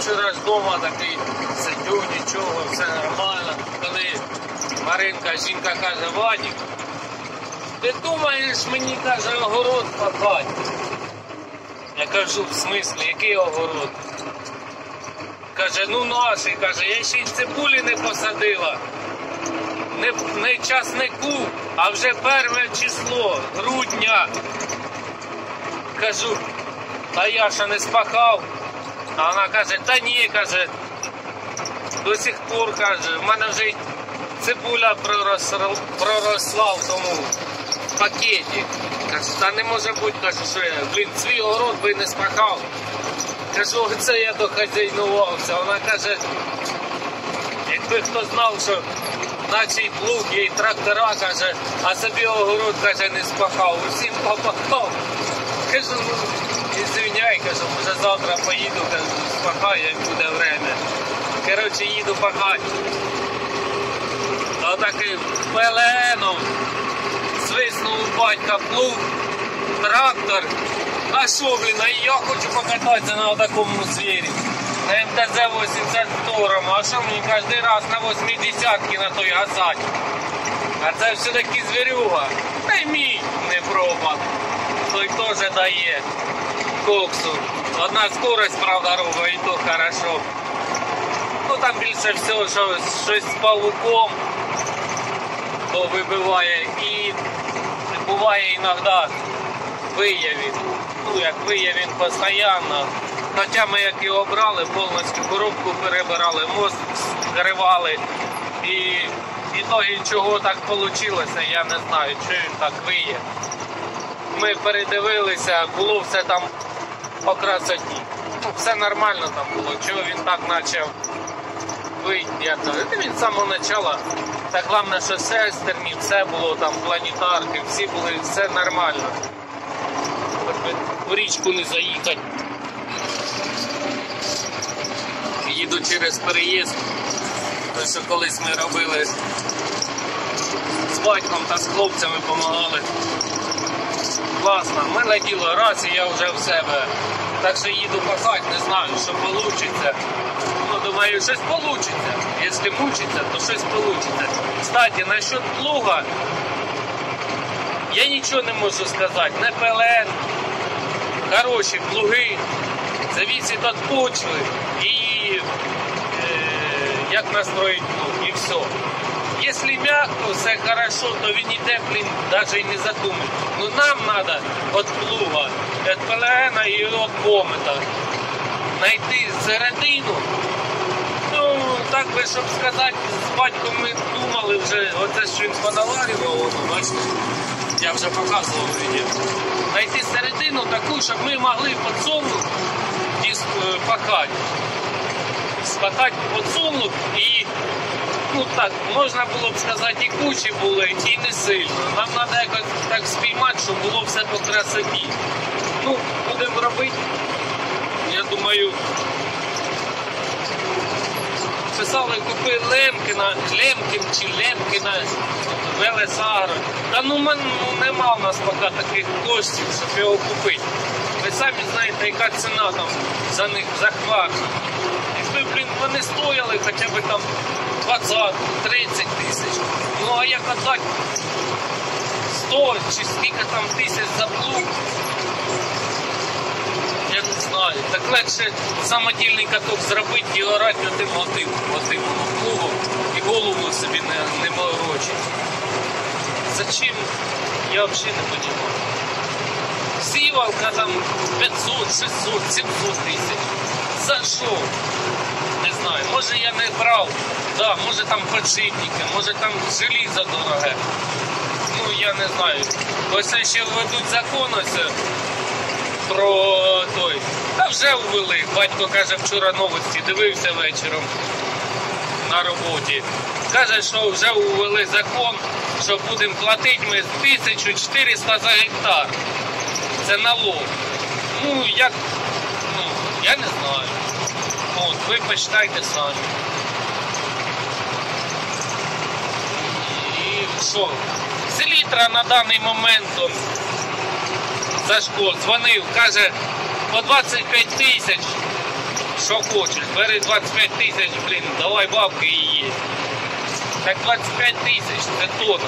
вчора ж вдома такий сидю, нічого, все нормально. Коли Маринка, жінка каже, Вадик, ти думаєш, мені, каже, огород пахати? Я кажу, в смислі, який огород? Каже, ну наший, каже, я ще й цибулі не посадила. Не часнику, а вже 1 число, грудня. Кажу, а я ще не спахав. А вона каже, та ні, каже, до сих пор, каже, в мене вже цибуля проросла в тому пакеті. Кажу, та не може бути, кажу, що я, свій огород би не спахав. Кажу, це я дохазяйнувався. Вона каже, якби хто знав, що наче плуг є і трактора, каже, а собі огород, каже, не спахав, усім попахав. Кажу, ну, ізвиняй, кажу, може завтра поїду, кажу, спахаю, як буде время. Коротше, їду пахати. Отаким пеленом свиснув у батька плуг, трактор. А що, блін, а я хочу покататися на такому звірі. На МТЗ-82, а що мені кожен раз на 80-ки на той гасать? А це все-таки звірюга. Та й мій не проба. Той теж дає коксу. Одна скорость, правда, робить, і то хорошо. Ну там більше всього, що щось з павуком, то вибиває. І буває іноді виявів. Ну, як виявів постійно. Хоча ми як його брали, повністю коробку перебирали, мост зривали. І ітоги, чого так вийшло, я не знаю, чи він так виє. Ми передивилися, було все там по красоті. Ну, все нормально там було, чого він так почав вийти. Він з самого початку. Так головне, що шестерні, все було там, планетарки, всі були, все нормально. В річку не заїхати. Їду через переїзд. Те, що колись ми робили з батьком та з хлопцями допомагали. Класно, миле діло, раз і я вже в себе. Так що їду пахати, не знаю, що вийде. Ну, думаю, щось вийде. Якщо мучиться, то щось вийде. Кстати, насчет плуга, я нічого не можу сказати. Не ПЛН, хороші плуги, зависить від почви і як настроїть плуг, і все. Якщо м'яко, все хорошо, то він іде, блін, навіть і не задумає. Ну нам треба від плуга, від ПЛН і від комета знайти середину. Ну, так би, щоб сказати, з батьком ми думали вже, оце що він понаварював, бачите, я вже показував відео. Знайти середину таку, щоб ми могли подсолнух пахати. Спахати подсолнух і, ну так, можна було б сказати, і кучі були, і не сильно. Нам треба якось так спіймати, щоб було все по красоті. Ну, будемо робити, я думаю, писали, купи Лемкіна чи Лемкіна, Велесагро. Та ну нема в нас поки таких коштів, щоб його купити. Ви самі знаєте, яка ціна там за них захватна. Якби, блін, вони стояли хоча б там 20-30 тисяч. Ну а як отдати 100 чи скільки там тисяч за плуг, я не знаю. Так легше самодільний каток зробити і орати на тим плугом і голову собі не морочить. Зачем? Я взагалі не розумію. Сівалка там 500, 600, 700 тисяч. За що? Не знаю. Може я не брав. Да, може там подшипники, може там желізо дороге. Ну я не знаю. Ось ще введуть закон ось про той. Та вже ввели. Батько каже, вчора новості дивився вечором на роботі. Каже, що вже ввели закон, що будемо платити ми 1400 за гектар. Це налог. Ну, як, ну, я не знаю. От, ви почитайте самі. І що? Селітра на даний момент Сашко дзвонив, каже, по 25 тисяч Що хочеш, бери 25 тисяч, блін, давай бабки і є. Так 25 тисяч, це тонна.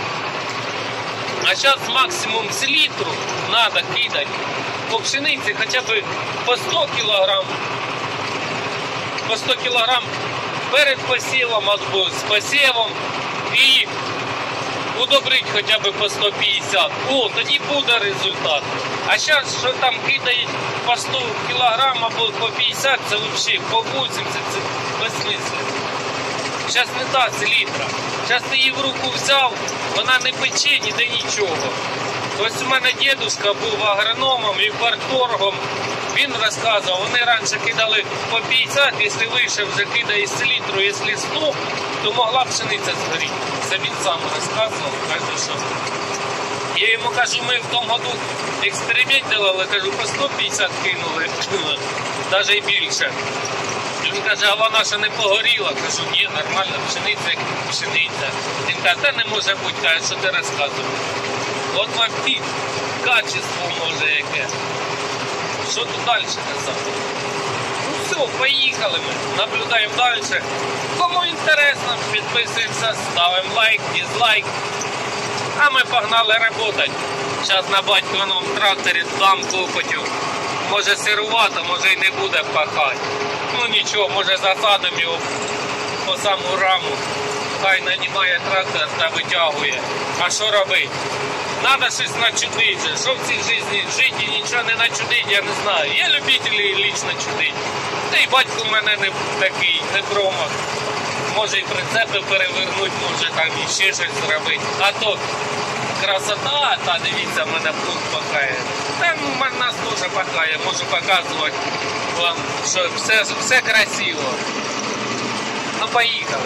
А зараз максимум з літру треба кидати по пшениці хоча б по 100 кг. По 100 кг перед посівом або з посівом і удобрить хоча б по 150. О, тоді буде результат. А зараз, що там кидають по 100 кг або по 50, це взагалі по 80, це безсмислено. Зараз не та селітра. Зараз ти її в руку взяв, вона не пече, ніде нічого. Ось у мене дідусь був агрономом і парторгом. Він розказував, вони раніше кидали по 50, якщо вийшов, вже кидає селітру, якщо 100, то могла пшениця згоріти. Це він сам розказував, каже, що. Я йому кажу, ми в тому году експеримент делали, кажу, по 150 кинули, навіть і більше. Він каже, а вона ще не погоріла. Кажу, ні, нормально, пшениця як пшениця. Він каже, та не може бути, каже, що ти розказуєш. От вам пік, качество може яке. Що тут далі казати? Ну все, поїхали ми, наблюдаємо далі. Кому інтересно, підписуємося, ставимо лайк, дизлайк. А ми погнали працювати. Зараз на батьківському тракторі дам копотю. Може сирувато, може й не буде пахати. Ну нічого, може засадимо його по саму раму. Хай нанімає трактор та витягує. А що робити? Надо щось начудити. Що в цій житті жити нічого не начудить, я не знаю. Є любителі лічно чудити. Та й батько в мене не такий, не промах. Може і прицепи перевернути, може там і ще щось зробити. А то красота, та дивіться, в мене плуг пахає. Та в нас теж пахає, можу показувати вам, що все красиво. Ну поїхали.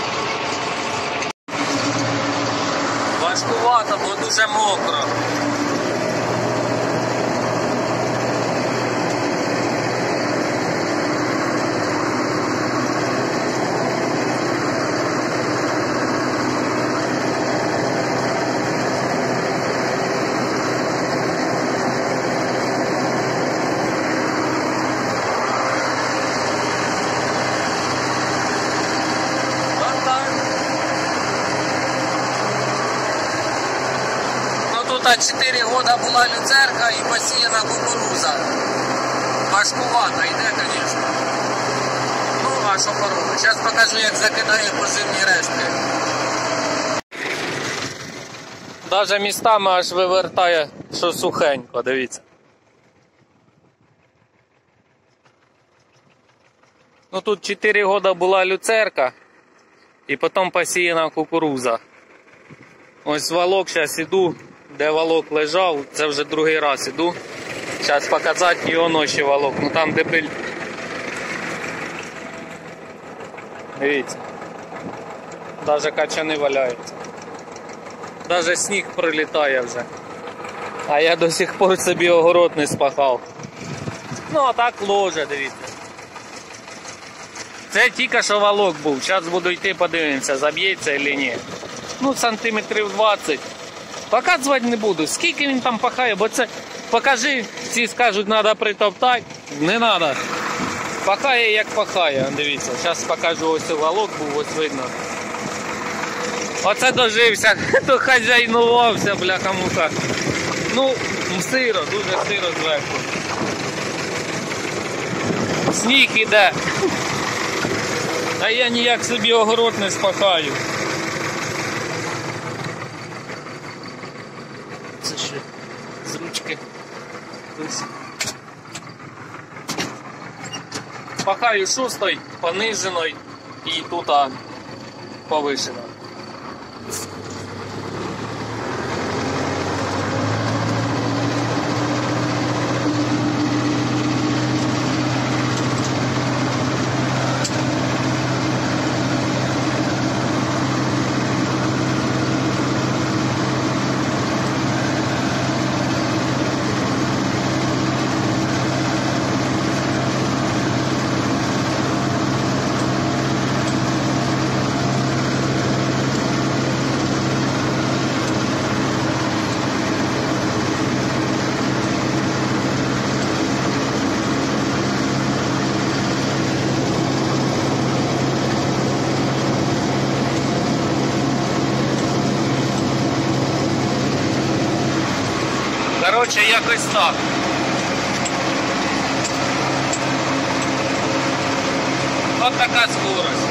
Важкувато, бо дуже мокро. Тут 4 года була люцерка і посіяна кукуруза. Важкувато йде, звісно. Ну, а що поробити? Зараз покажу, як закидає поживні рештки. Навіть містами аж вивертає, що сухенько, дивіться. Ну тут 4 года була люцерка і потім посіяна кукуруза. Ось валок, зараз іду. Де валок лежав, це вже другий раз іду. Зараз показати його ночі валок. Ну там де біль. Дивіться. Навіть качани валяються. Навіть сніг прилітає вже. А я до сих пор собі огород не спахав. Ну а так ложе, дивіться. Це тільки що валок був. Зараз буду йти подивимося, заб'ється чи ні. Ну сантиметрів 20. Показувати не буду, скільки він там пахає, бо це покажи, всі скажуть, треба притоптати, не треба. Пахає як пахає, дивіться, зараз покажу, ось валок був, ось видно. Оце дожився, то хазяйнувався, бляха-муха. Ну, сиро, дуже сиро зверху. Сніг іде. А я ніяк собі огород не спахаю. Це ще з ручки. Пахаю шостою, пониженою і тут повишено. Коротше, якось так. От така скорость.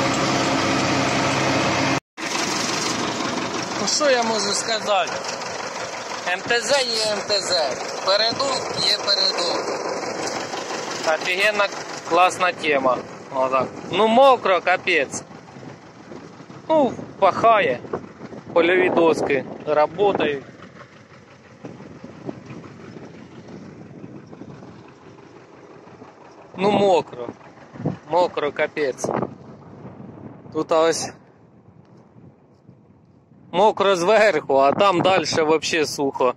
Ну що я можу сказати? МТЗ є МТЗ. Передок є передок. Офігенна класна тема. Отак. Ну мокро, капець. Ну, пахає. Польові доски працюють. Ну мокро. Мокро, капець. Тут ось мокро зверху, а там далі взагалі сухо.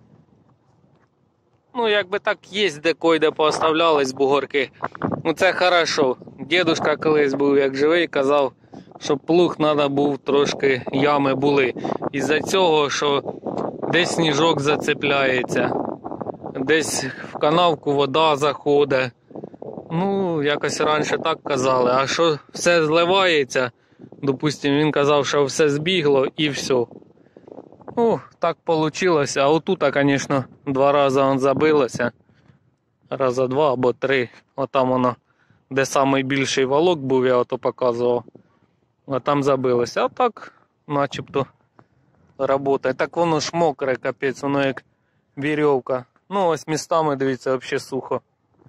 Ну, якби так є, де поставлялись бугорки. Ну це хорошо. Дідушка колись був як живий, казав, щоб плуг треба був трошки ями були. Із-за цього, що десь сніжок зацепляється, десь в канавку вода заходить. Ну, якось раніше так казали. А що все зливається, допустим, він казав, що все збігло і все. Ну, так вийшло. А отут, звісно, 2 рази він забилося. Раза 2 або 3. Отам воно, де найбільший валок був, я ото показував. А там забилося. А так, начебто, працює. Так воно ж мокре, капець, воно як вірьовка. Ну, ось містами, дивіться, взагалі сухо.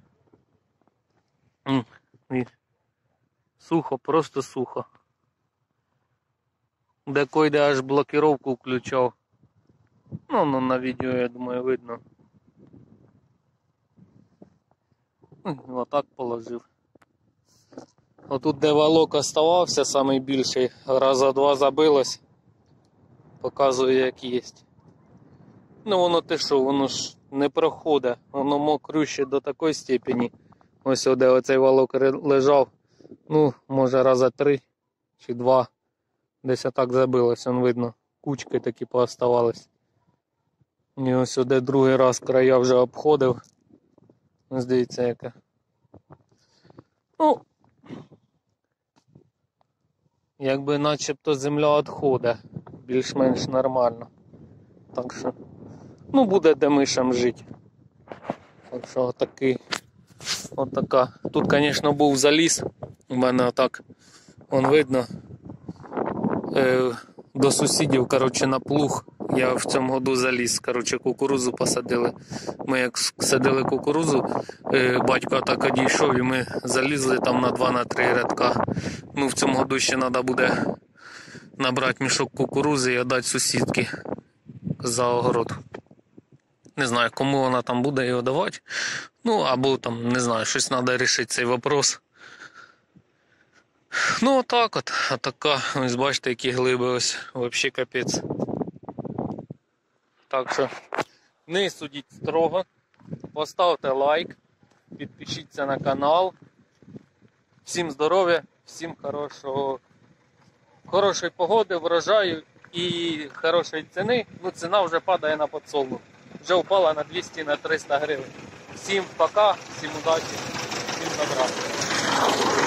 Сухо, просто сухо. Де-койде аж блокировку включав. Ну, на відео, я думаю, видно. Отак положив. Отут, де валок оставався, найбільший, раза 2 забилось. Показую, як є. Ну, воно те що, воно ж не проходить. Воно мокрюще до такої степені. Ось де оцей валок лежав. Ну, може раза 3 чи 2. Десь отак забилось, он видно. Кучки такі пооставались. І ось де другий раз края вже обходив. Ось дивіться яка. Ну, якби начебто земля відходить. Більш-менш нормально. Так що, ну буде де мишам жити. Так що отака. Тут, звісно, був заліз. У мене отак, вон видно, до сусідів, коротше, на плуг. Я в цьому году заліз, коротше, кукурудзу посадили. Ми як садили кукурудзу, батько так одійшов і ми залізли там на 2-3 рядка. Ну, в цьому году ще треба буде набрати мішок кукурудзи і віддати сусідки за огород. Не знаю, кому вона там буде його давати. Ну, або там, не знаю, щось треба вирішити цей вопрос. Ну, отак от. Отака. Ось бачите, які глиби ось. Взагалі капець. Так що, не судіть строго. Поставте лайк. Підпишіться на канал. Всім здоров'я, всім хорошої погоди, врожаю і хорошої ціни. Ну, ціна вже падає на подсолнух. Вже впала на 200-300 гривень. Всім пока, всім удачі, всім добра.